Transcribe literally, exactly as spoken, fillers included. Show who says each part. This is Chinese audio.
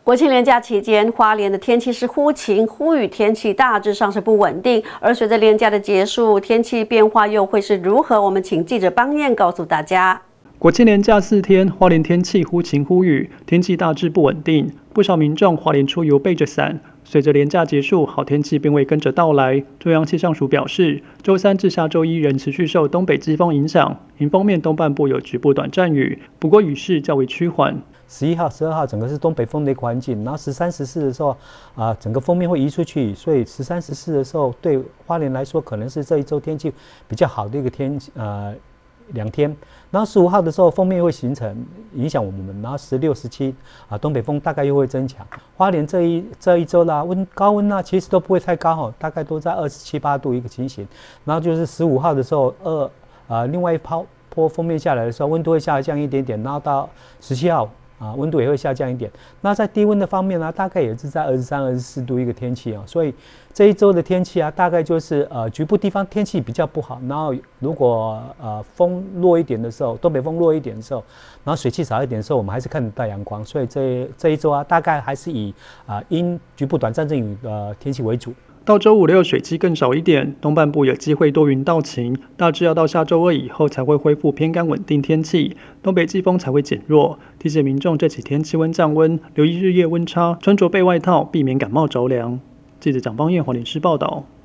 Speaker 1: 国庆连假期间，花莲的天气是忽晴忽雨，天气大致上是不稳定。而随着连假的结束，天气变化又会是如何？我们请记者邦彦告诉大家。
Speaker 2: 国庆连假四天，花莲天气忽晴忽雨，天气大致不稳定。不少民众花莲出游背着伞。随着连假结束，好天气并未跟着到来。中央气象署表示，周三至下周一仍持续受东北季风影响，迎风面东半部有局部短暂雨，不过雨势较为趋缓。
Speaker 3: 十一号、十二号整个是东北风的一个环境，然后十三、十四的时候，啊、呃，整个锋面会移出去，所以十三、十四的时候，对花莲来说，可能是这一周天气比较好的一个天，呃，两天。然后十五号的时候，锋面会形成影响我们，然后十六、十七啊，东北风大概又会增强。花莲这一这一周啦，温高温啦，其实都不会太高哈，大概都在二十七八度一个情形。然后就是十五号的时候，二啊，另外一波波锋面下来的时候，温度会下降一点点，然后到十七号。啊，温度也会下降一点。那在低温的方面呢，大概也是在二十三、二十四度一个天气啊。所以这一周的天气啊，大概就是呃局部地方天气比较不好。然后如果呃风弱一点的时候，东北风弱一点的时候，然后水汽少一点的时候，我们还是看得到阳光。所以这这一周啊，大概还是以啊、呃、因局部短暂阵雨的天气为主。
Speaker 2: 到周五六水汽更少一点，东半部有机会多云到晴，大致要到下周二以后才会恢复偏干稳定天气，东北季风才会减弱。提醒民众这几天气温降温，留意日夜温差，穿着备外套，避免感冒着凉。记者蒋邦彦花莲市报道。